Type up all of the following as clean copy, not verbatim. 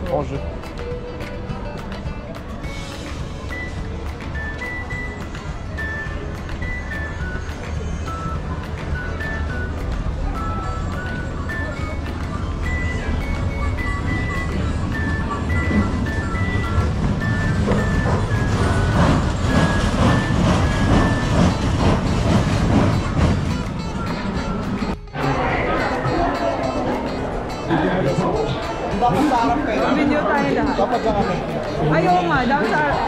en jeu. Dapat sa harap kayo. Video tayo lahat. Dapat sa kami. Ayaw nga, dapat sa harap.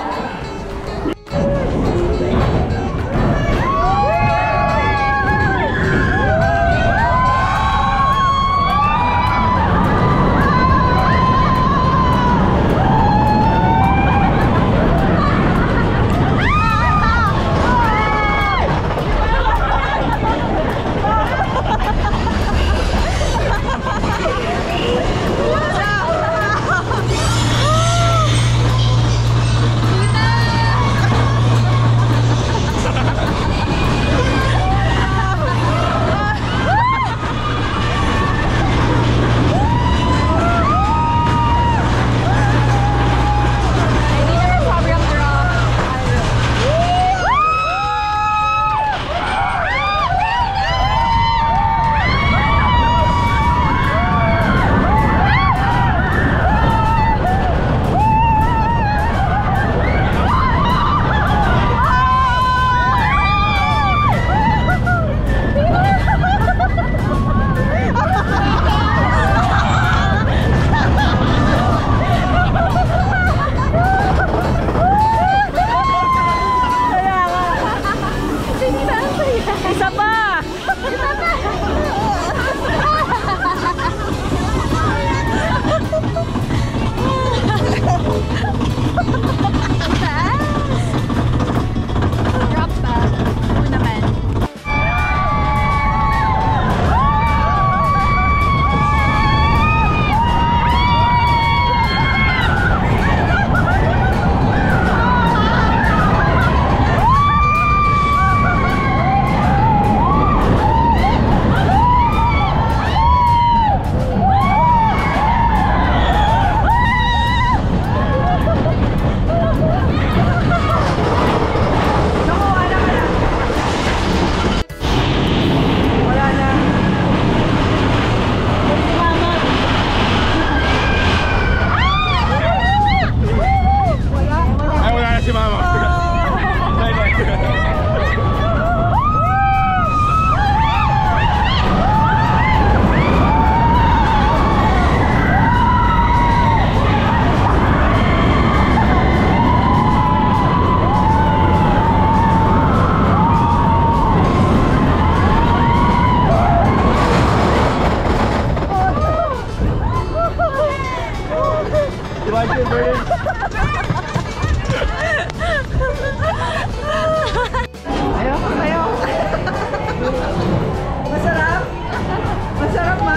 Masarap? Masarap, ma?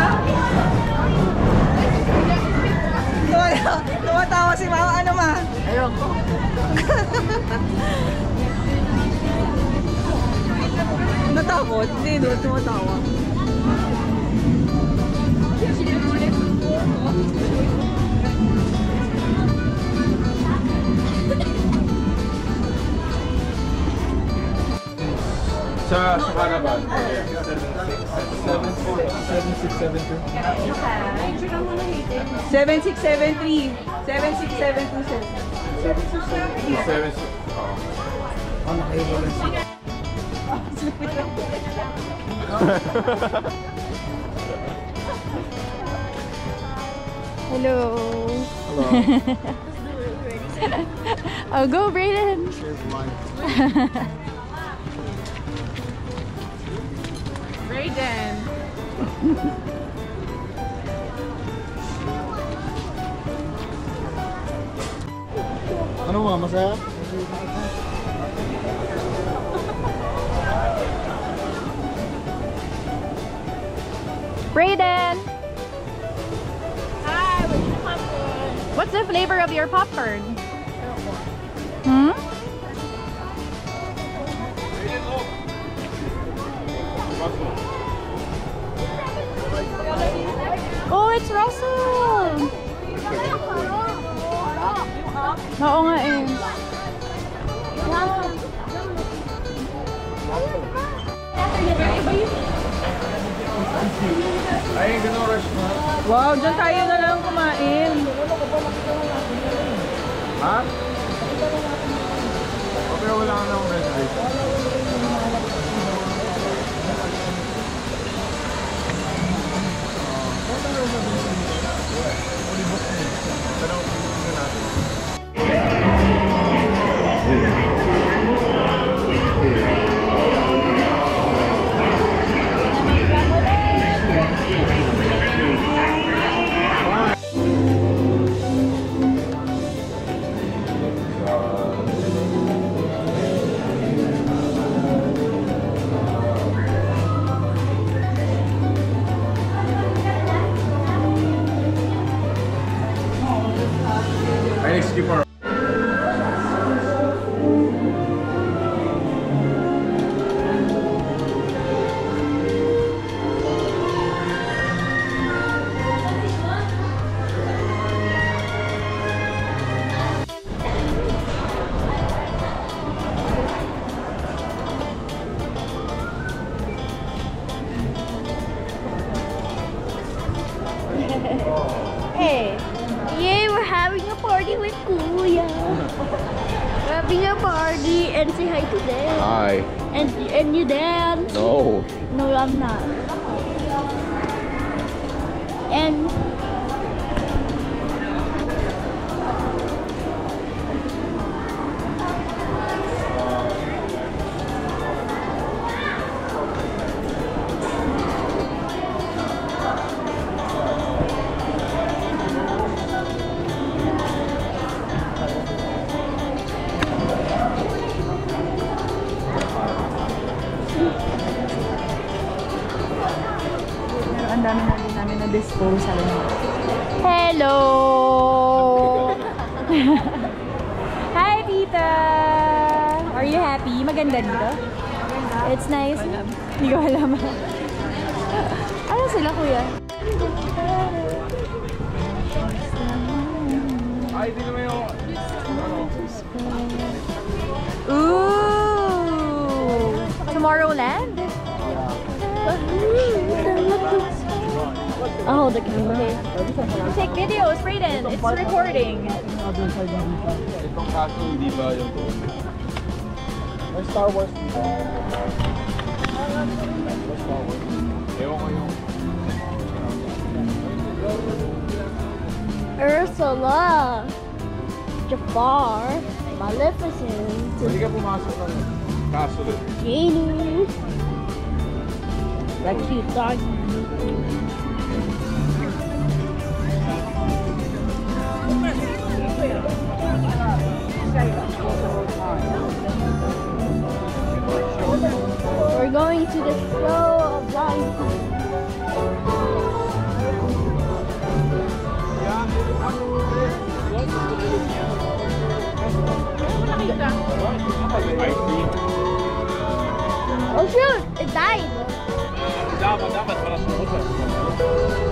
Tumatawa si mama. Ano, ma? Ayun. Natakot? Hindi, doon tumatawa. Sa harapan. 7673. 7673. 7672. 7673. Oh, nakaiwala siya. Hello. Hello. Oh, go, Brayden. Brayden. Ano mga masaya? Brayden, Hi, what's the popcorn? what's the flavor of your popcorn? Hmm? Oh, it's Russell. Ay, ganun rush na. Wow, dyan tayo na lang kumain. Ha? Okay, wala ka na akong reservation. Ay, skip for Hey, yay, we're having a party with Kuya. We're having a party and say hi to them. Hi. And you dance. No. No, I'm not. And Ang dami na din namin na disposal. hello. Hi, Tita! Are you happy? Maganda dito? It's nice. Hindi ko alam. Ano sila, Kuya? Ay, di naman yung... Ooh! Tomorrowland? Oh, the camera. Take videos, Brayden. It's recording. Itong kaso, di ba yung doon? May Star Wars dito. May Star Wars. Ewan ko yung... Ursula, Jafar, Maleficent, Hindi ka pumasok ng kaso doon. Genie, the cute dog. We're going to the show of life. Ice cream. Oh shoot, it died. Dapat para sa motor.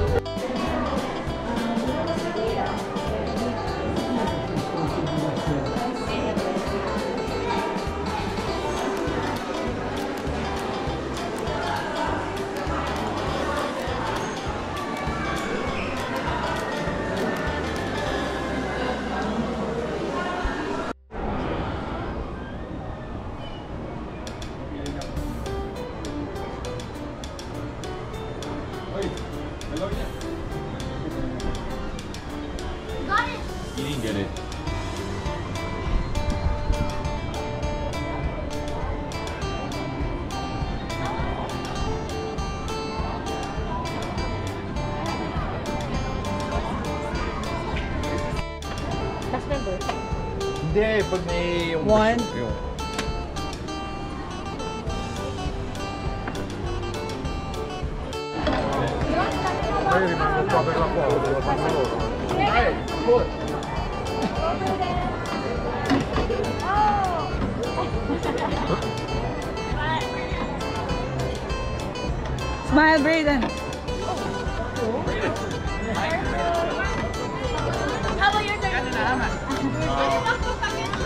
Hello, yeah. Got it. You didn't get it. Last number. Hindi, pag may yung... One. Yung... Ay, rimane proprio la foto. Dai, put. Smile, Brayden. How about your turn?